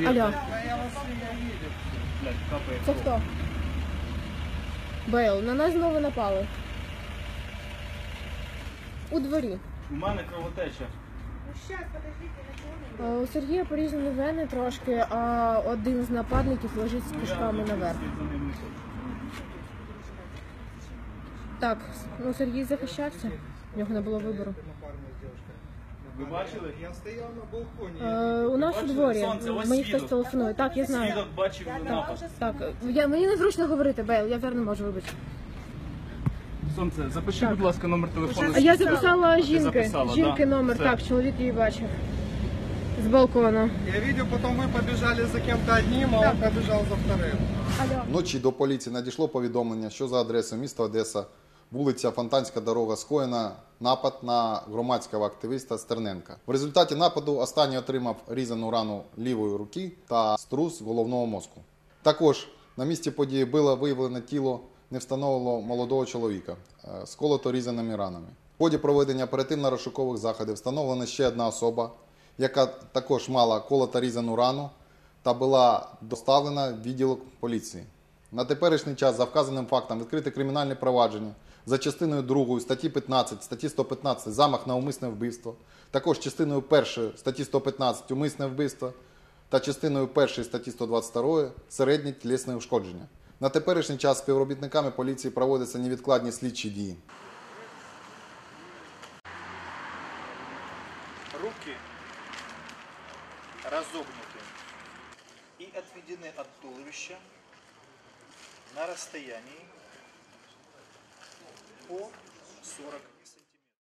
Алло. Це хто? Бейл, на нас знову напали. У дворі. У мене кровотеча. У Сергія порізані вени трошки, а один з нападників лежить з кишками наверх. Так, ну Сергій захищався, в нього не було вибору. Ви бачили? Я стояв на балконі. У нас у дворі, мені хтось телефонує. Так, я знаю. Свідок бачив напад. Так, мені незручно говорити, Бейл, я зараз не можу, вибач. Сонце, запиши, будь ласка, номер телефону. А я записала Ти жінки, записала, номер, Все. так, чоловік її бачив. З балкона. Я видел, потом вы побежали за кем-то одним, а он побежал за вторым. Вночі до поліції надійшло повідомлення, що за адресою міста Одеса, вулиця Фонтанська дорога, скоєна напад на громадського активіста Стерненка. В результаті нападу останній отримав різану рану лівої руки та струс головного мозку. Також на місці події було виявлено тіло невстановленого молодого чоловіка з колото-різаними ранами. В ході проведення оперативно-розшукових заходів встановлена ще одна особа, яка також мала колото-різану рану та була доставлена в відділок поліції. На теперішній час за вказаним фактом відкрите кримінальне провадження за частиною 2 статті 15, статті 115 замах на умисне вбивство, також частиною 1 статті 115 умисне вбивство та частиною 1 статті 122 середнє тілесне ушкодження. На теперішній час співробітниками поліції проводяться невідкладні слідчі дії. Руки разогнуты и отведены от туловища на расстоянии по 40